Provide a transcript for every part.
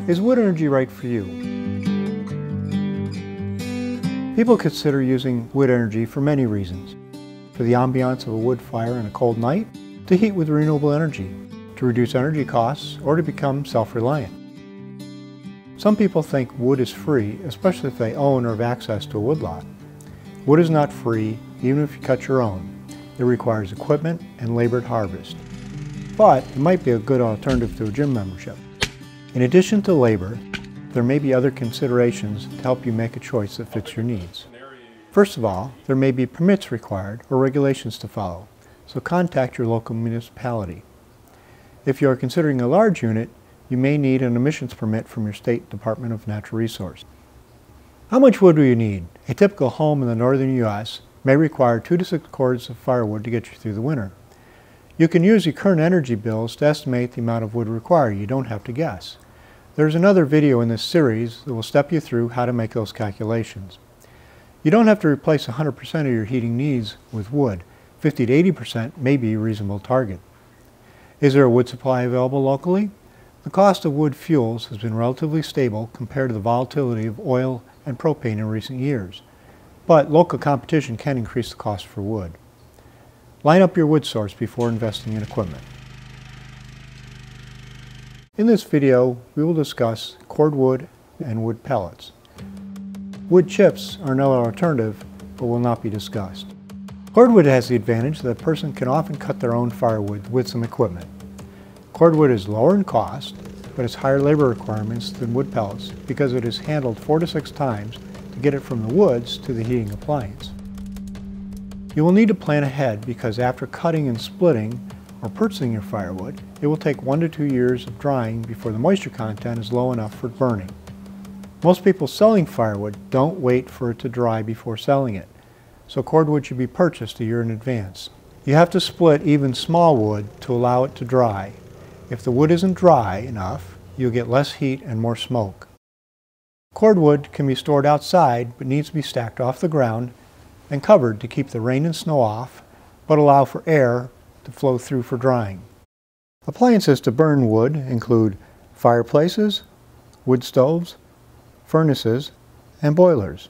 Is wood energy right for you? People consider using wood energy for many reasons. For the ambiance of a wood fire on a cold night, to heat with renewable energy, to reduce energy costs, or to become self-reliant. Some people think wood is free, especially if they own or have access to a woodlot. Wood is not free, even if you cut your own. It requires equipment and labored harvest. But it might be a good alternative to a gym membership. In addition to labor, there may be other considerations to help you make a choice that fits your needs. First of all, there may be permits required or regulations to follow, so contact your local municipality. If you are considering a large unit, you may need an emissions permit from your State Department of Natural Resources. How much wood do you need? A typical home in the northern U.S. may require 2 to 6 cords of firewood to get you through the winter. You can use your current energy bills to estimate the amount of wood required. You don't have to guess. There's another video in this series that will step you through how to make those calculations. You don't have to replace 100% of your heating needs with wood. 50 to 80% may be a reasonable target. Is there a wood supply available locally? The cost of wood fuels has been relatively stable compared to the volatility of oil and propane in recent years, but local competition can increase the cost for wood. Line up your wood source before investing in equipment. In this video, we will discuss cordwood and wood pellets. Wood chips are another alternative, but will not be discussed. Cordwood has the advantage that a person can often cut their own firewood with some equipment. Cordwood is lower in cost, but has higher labor requirements than wood pellets because it is handled 4 to 6 times to get it from the woods to the heating appliance. You will need to plan ahead because after cutting and splitting or purchasing your firewood, it will take 1 to 2 years of drying before the moisture content is low enough for burning. Most people selling firewood don't wait for it to dry before selling it, so cordwood should be purchased a year in advance. You have to split even small wood to allow it to dry. If the wood isn't dry enough, you'll get less heat and more smoke. Cordwood can be stored outside but needs to be stacked off the ground and covered to keep the rain and snow off, but allow for air to flow through for drying. Appliances to burn wood include fireplaces, wood stoves, furnaces, and boilers.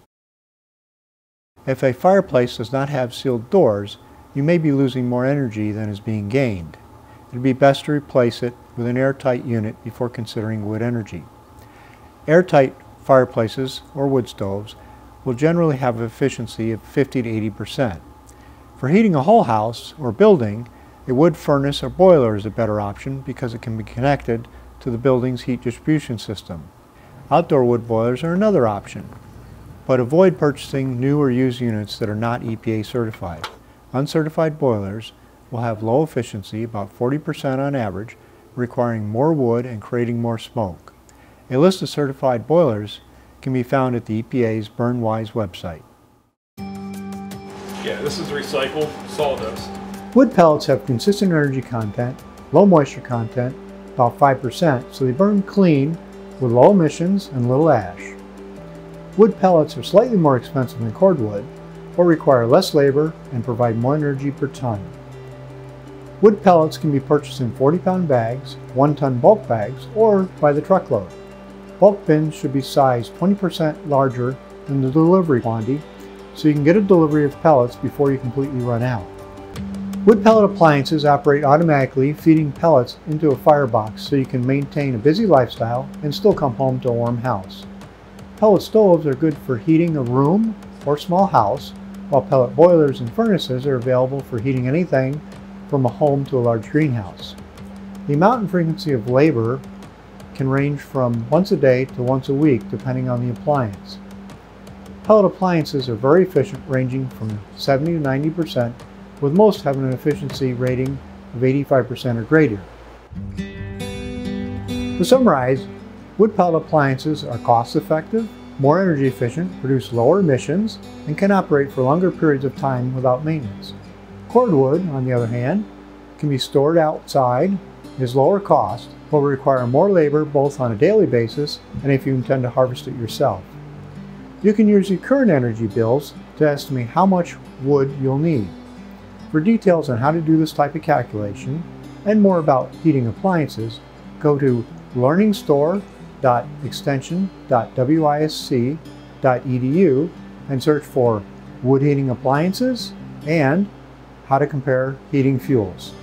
If a fireplace does not have sealed doors, you may be losing more energy than is being gained. It would be best to replace it with an airtight unit before considering wood energy. Airtight fireplaces or wood stoves will generally have an efficiency of 50 to 80%. For heating a whole house or building, a wood furnace or boiler is a better option because it can be connected to the building's heat distribution system. Outdoor wood boilers are another option, but avoid purchasing new or used units that are not EPA certified. Uncertified boilers will have low efficiency, about 40% on average, requiring more wood and creating more smoke. A list of certified boilers can be found at the EPA's BurnWise website. Yeah, this is recycled sawdust. Wood pellets have consistent energy content, low moisture content, about 5%, so they burn clean with low emissions and little ash. Wood pellets are slightly more expensive than cordwood, but require less labor and provide more energy per ton. Wood pellets can be purchased in 40-pound bags, 1-ton bulk bags, or by the truckload. Bulk bins should be sized 20% larger than the delivery quantity, so you can get a delivery of pellets before you completely run out. Wood pellet appliances operate automatically, feeding pellets into a firebox so you can maintain a busy lifestyle and still come home to a warm house. Pellet stoves are good for heating a room or small house, while pellet boilers and furnaces are available for heating anything from a home to a large greenhouse. The amount and frequency of labor can range from once a day to once a week depending on the appliance. Pellet appliances are very efficient, ranging from 70 to 90%, with most having an efficiency rating of 85% or greater. To summarize, wood pellet appliances are cost-effective, more energy efficient, produce lower emissions, and can operate for longer periods of time without maintenance. Cordwood, on the other hand, can be stored outside, is lower cost, but will require more labor both on a daily basis and if you intend to harvest it yourself. You can use your current energy bills to estimate how much wood you'll need. For details on how to do this type of calculation and more about heating appliances, go to learningstore.com. pellets.extension.wisc.edu and search for wood heating appliances and how to compare heating fuels.